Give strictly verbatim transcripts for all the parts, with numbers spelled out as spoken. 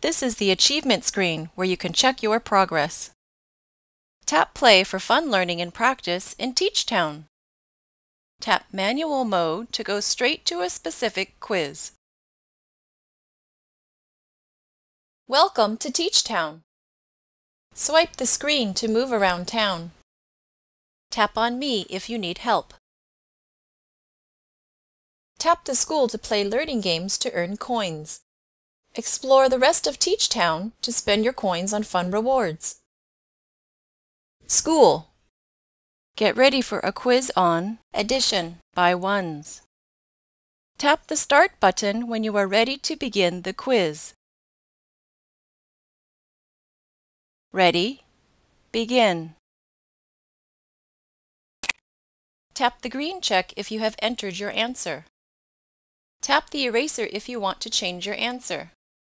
This is the achievement screen where you can check your progress. Tap Play for fun learning and practice in TeachTown. Tap Manual Mode to go straight to a specific quiz. Welcome to TeachTown. Swipe the screen to move around town. Tap on Me if you need help. Tap the school to play learning games to earn coins. Explore the rest of TeachTown to spend your coins on fun rewards. School. Get ready for a quiz on addition by ones. Tap the Start button when you are ready to begin the quiz. Ready? Begin. Tap the green check if you have entered your answer. Tap the eraser if you want to change your answer.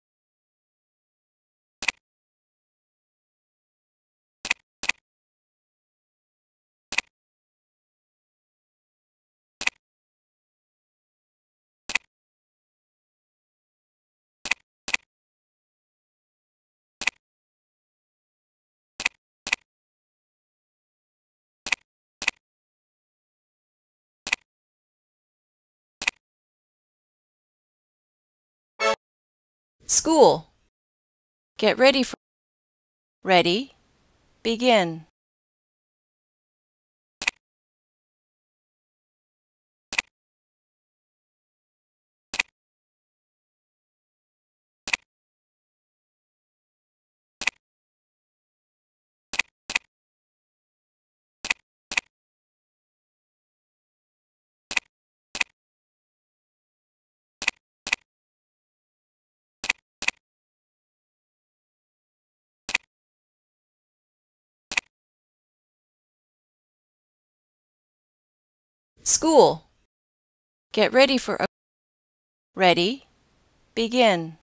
School. Get ready for Ready? Begin. School. Get ready for a Ready? Begin.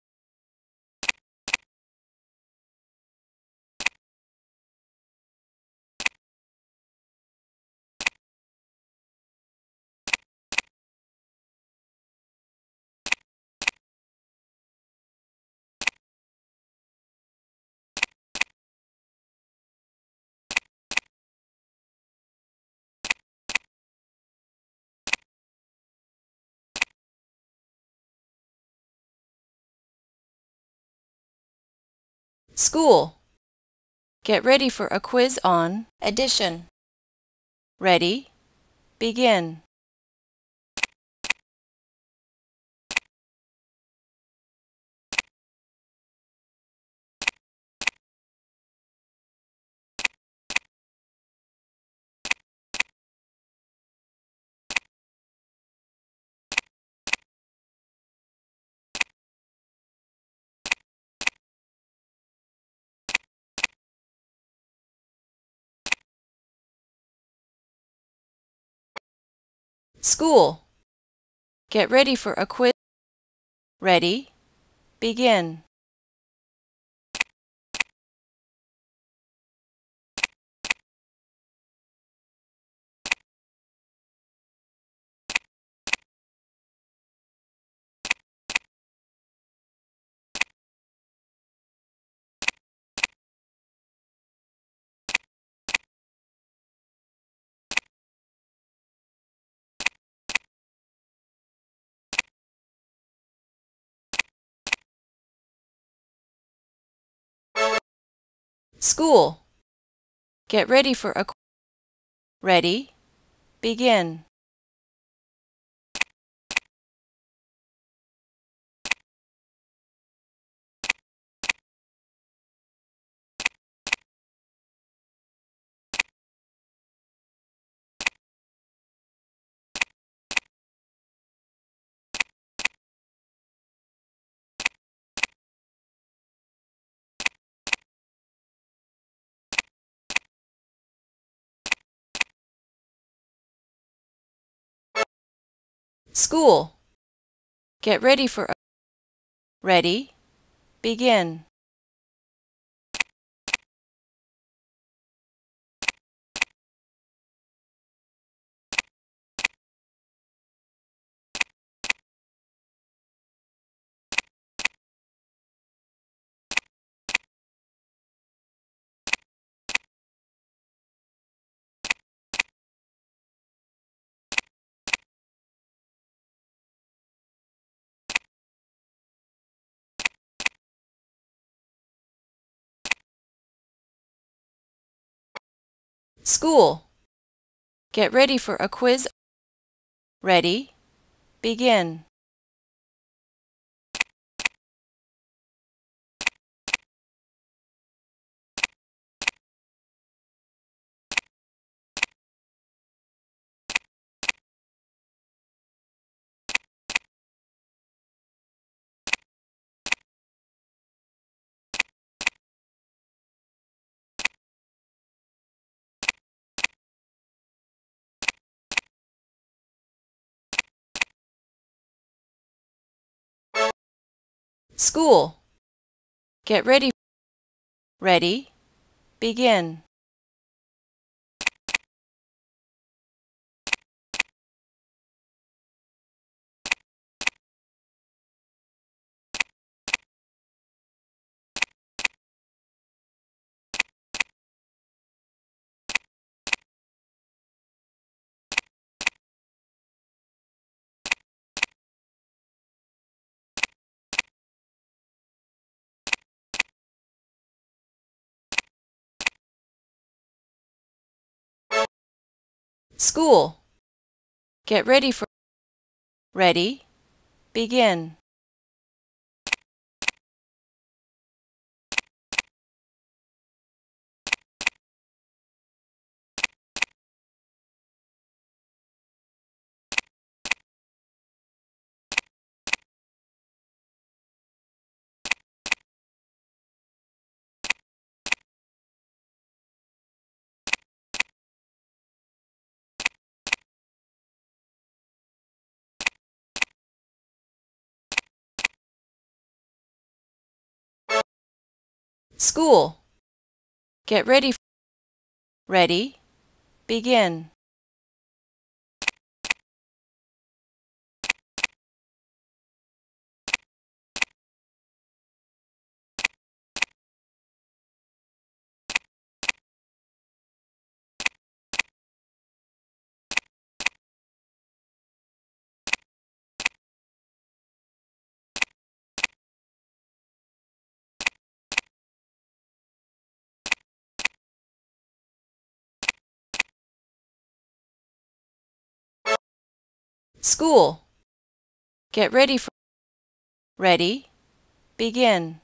School. Get ready for a quiz on addition. Ready? Begin. School. Get ready for a quiz. Ready? Begin. School. Get ready for a Ready? Begin. School. Get ready for a Ready? Begin. School. Get ready for a quiz. Ready, begin. School. Get ready. Ready, begin. School. Get ready for. Ready, begin. School. Get ready. Ready, begin. School. Get ready for. Ready, begin.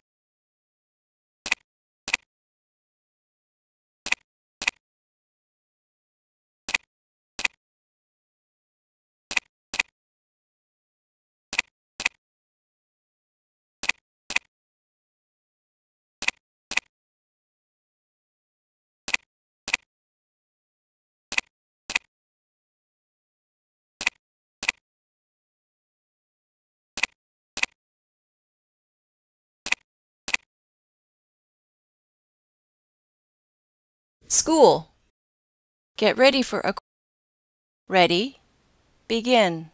School. Get ready for a. Ready, begin.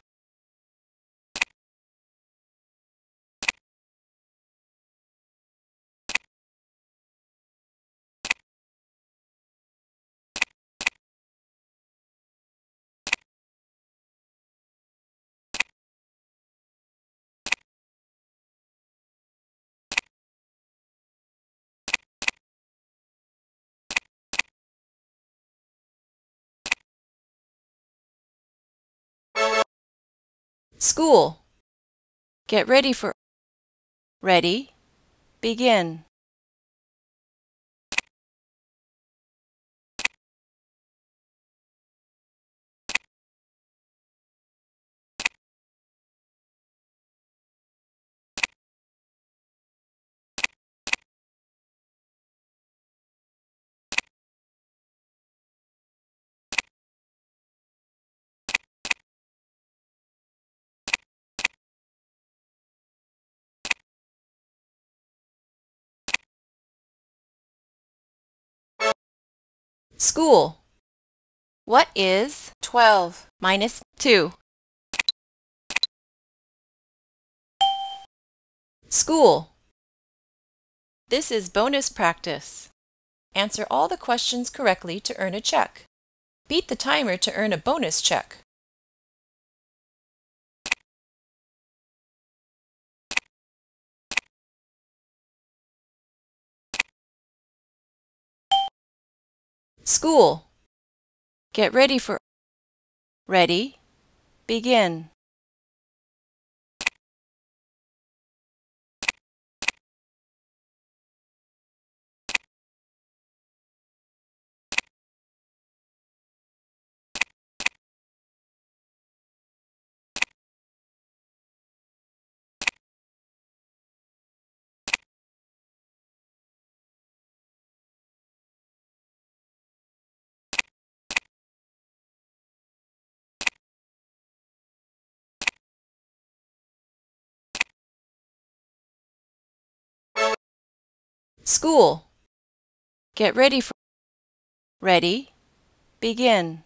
School. Get ready for. Ready, begin. School. What is twelve minus two? School. This is bonus practice. Answer all the questions correctly to earn a check. Beat the timer to earn a bonus check. School. Get ready for ready, begin. School. Get ready for ready, begin.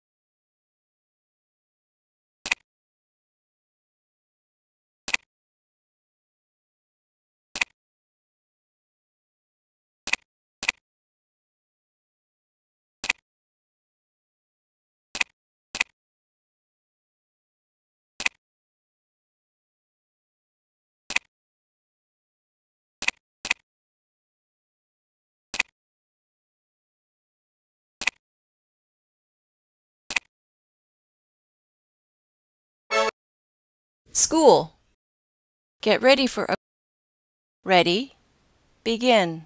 School. Get ready for a ready, begin.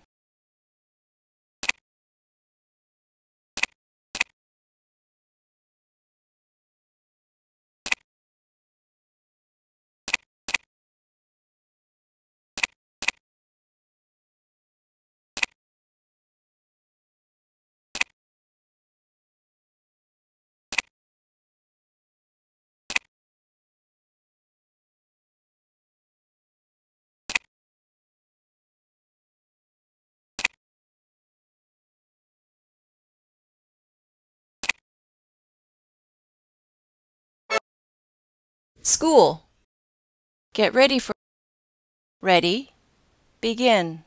School. Get ready for ready, begin.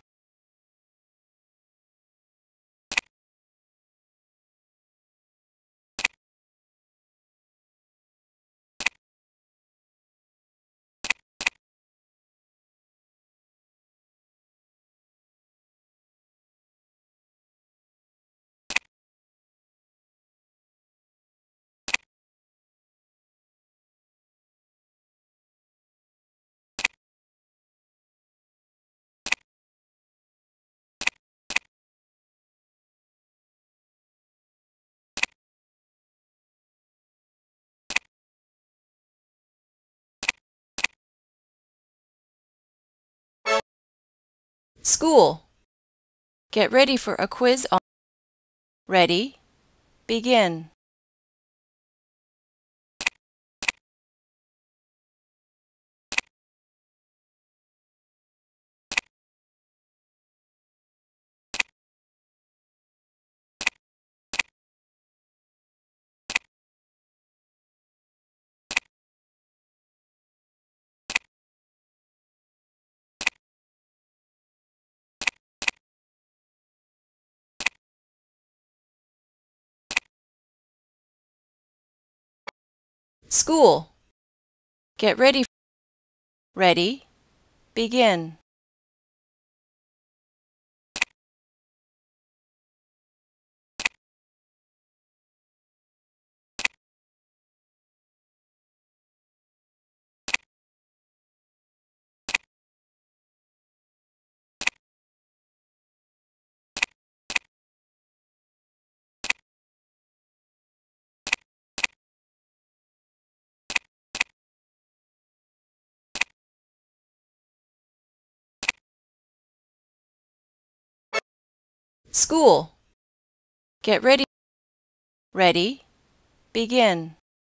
School. Get ready for a quiz on ready, begin. School. Get ready for ready, begin. School. Get ready ready, begin.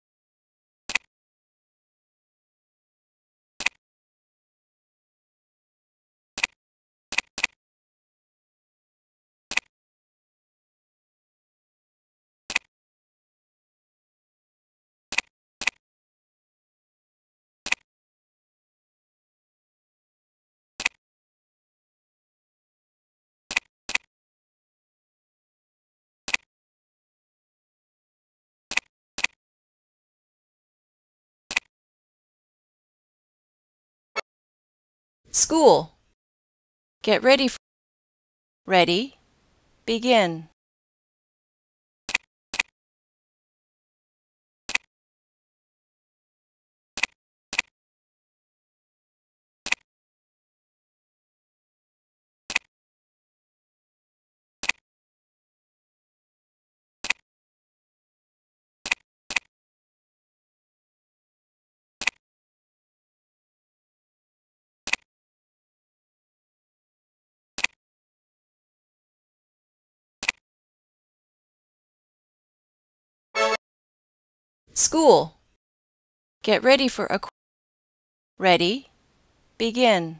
School. Get ready for ready, begin. School. Get ready for a quiz. Ready, begin.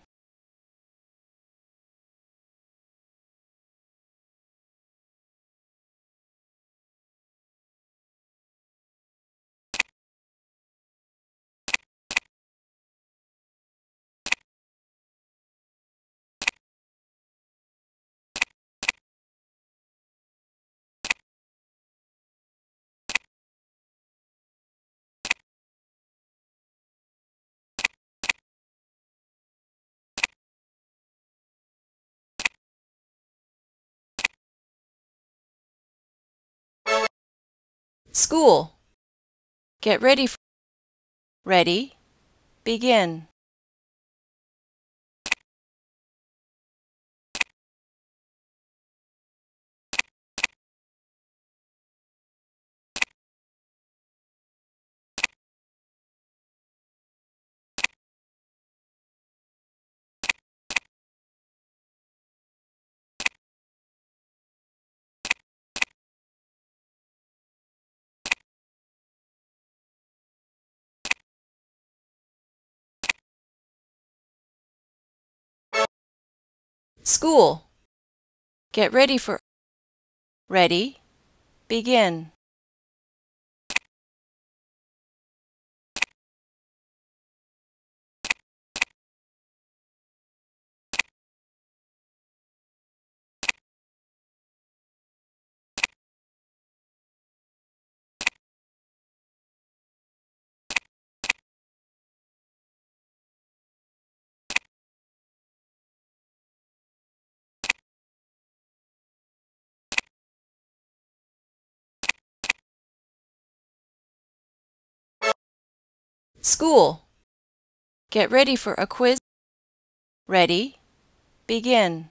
School. Get ready for. Ready, begin. School. Get ready for. Ready, begin. School. Get ready for a quiz. Ready, begin.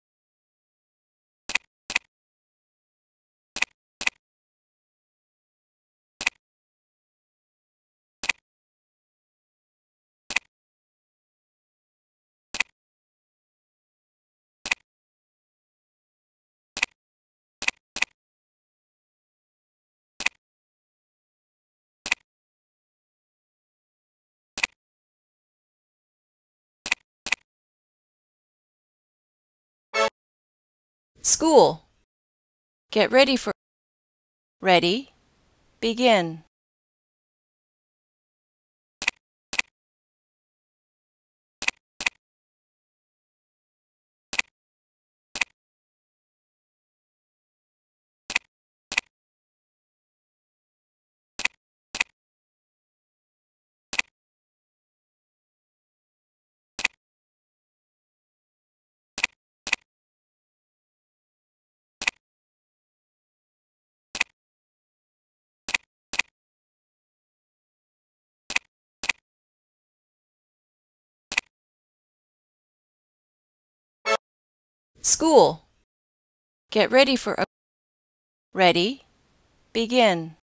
School. Get ready for. Ready, begin. School. Get ready for a. Ready, begin.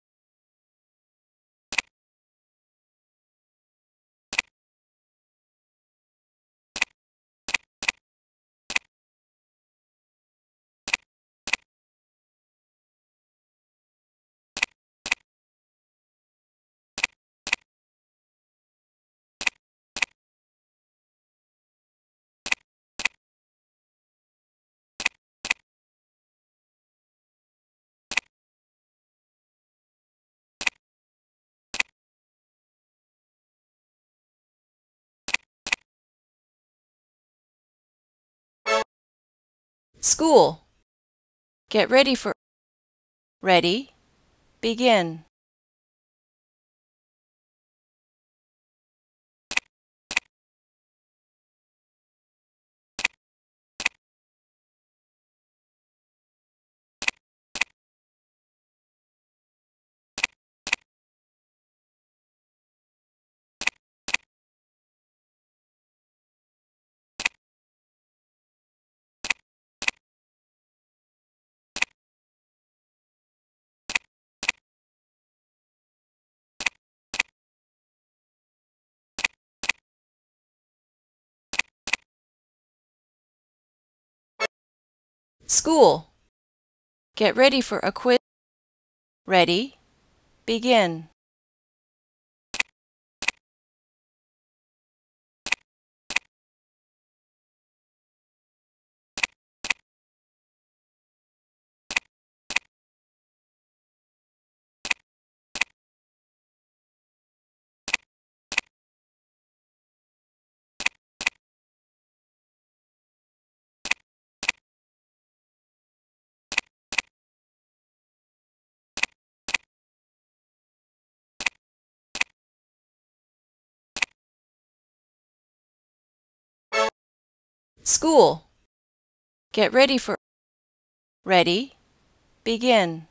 School. Get ready for. Ready, begin. School. Get ready for a quiz. Ready, begin. School. Get ready for ready, begin.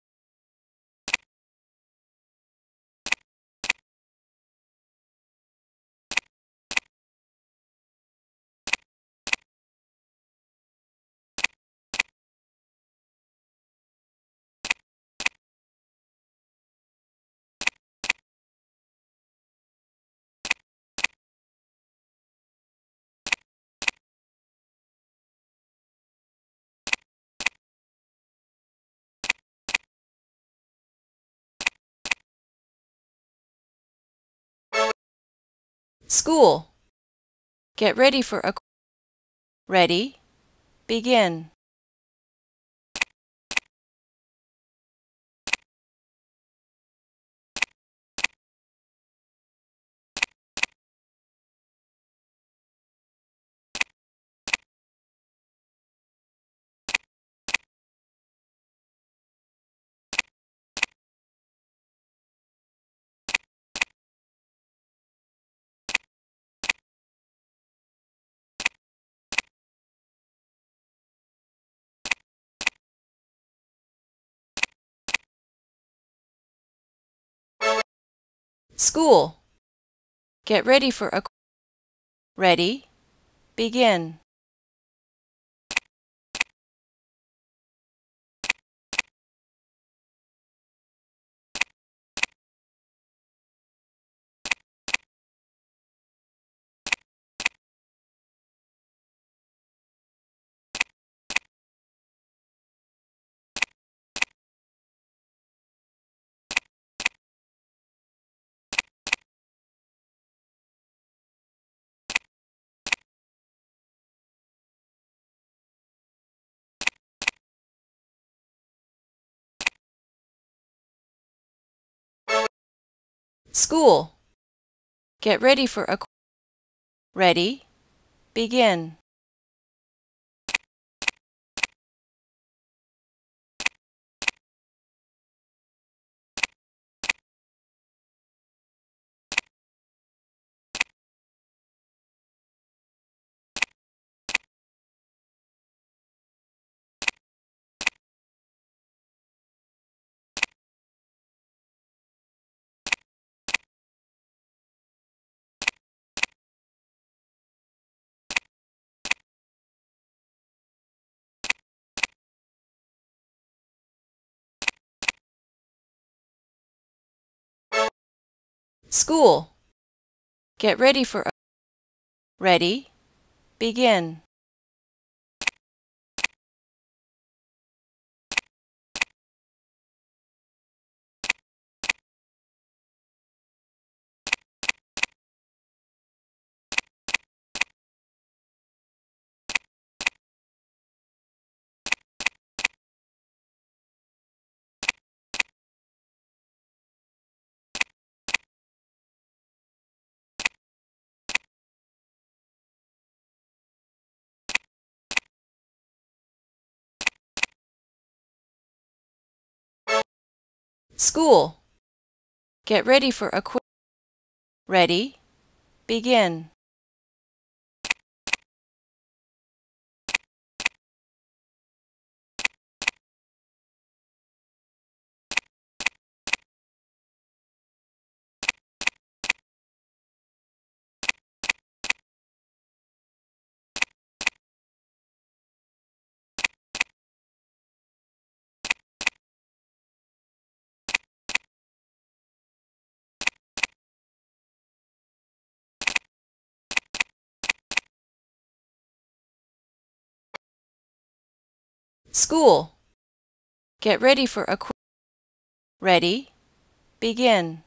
School. Get ready for a ready, begin. School. Get ready for a ready, begin. School. Get ready for a ready, begin. School. Get ready for a ready, begin. School. Get ready for a ready, begin. School. Get ready for a ready, begin.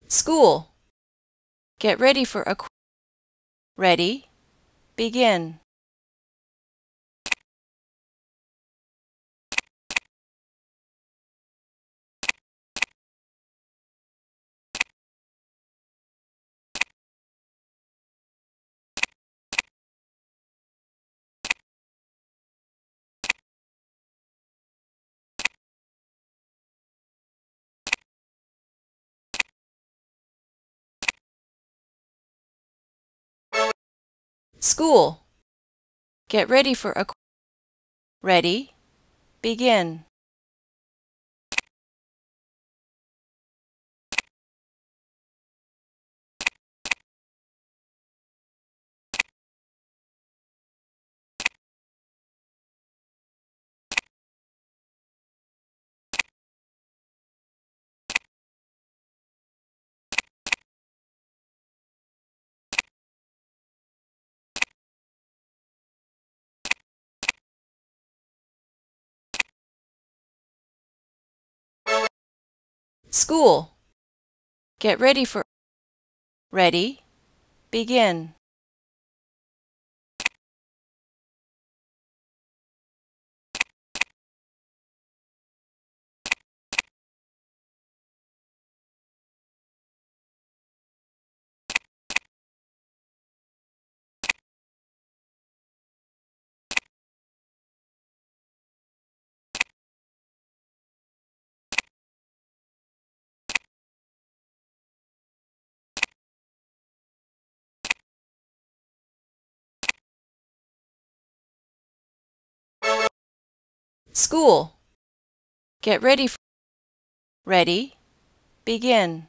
School. Get ready for a quiz. Ready, begin. School. Get ready for a quiz. Ready, begin. School. Get ready for. Ready, begin. School. Get ready for. Ready, begin.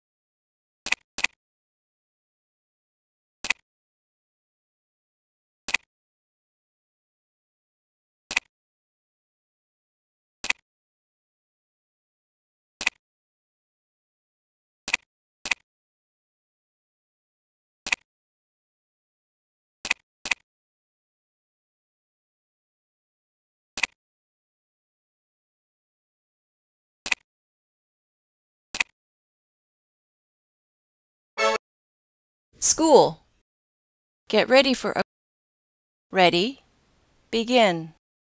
School. Get ready for a. Ready, begin.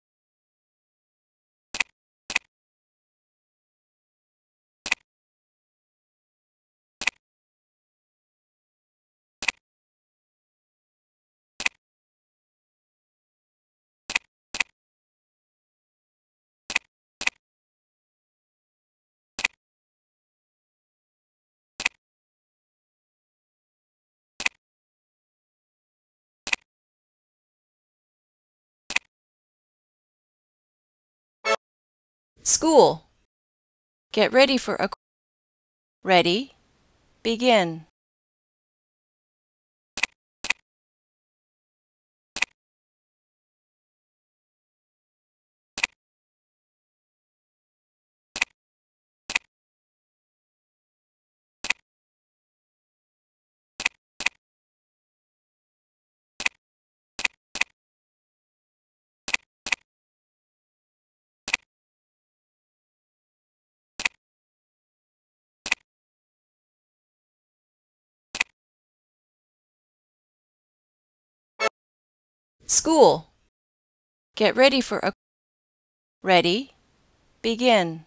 School. Get ready for a. Ready, begin. School. Get ready for a. Ready, begin.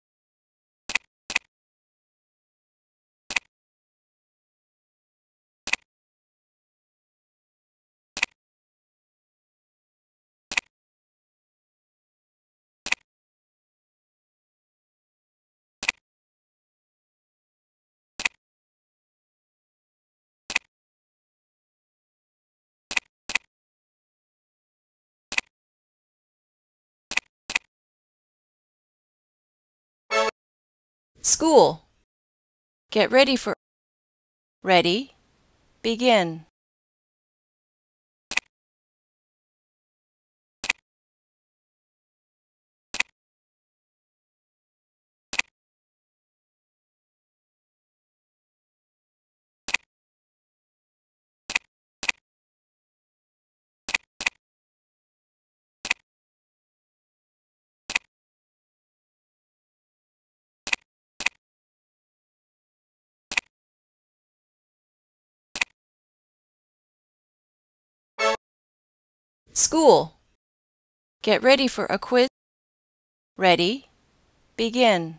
School. Get ready for. Ready, begin. School. Get ready for a quiz. Ready, begin.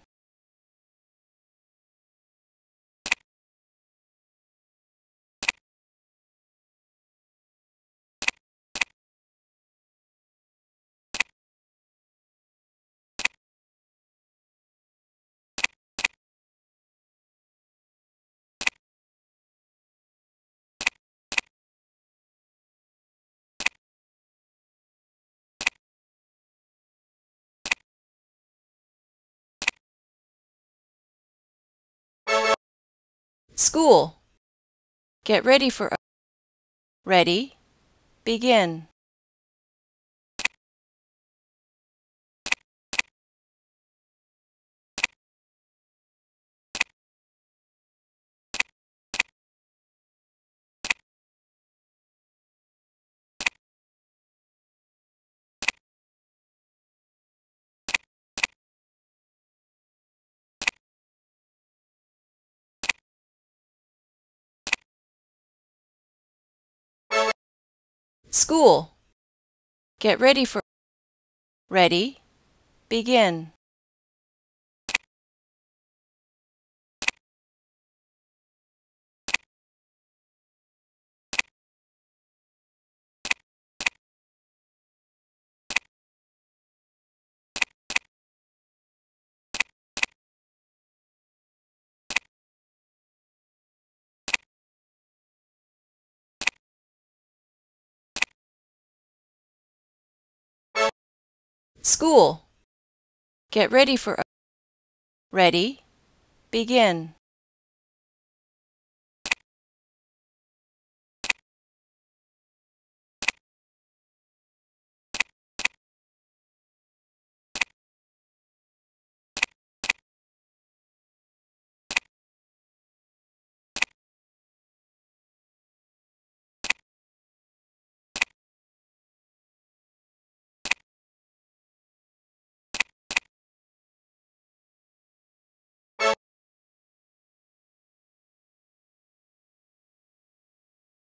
School. Get ready for a Ready, begin. School. Get ready for Ready, begin. School. Get ready for a Ready, begin.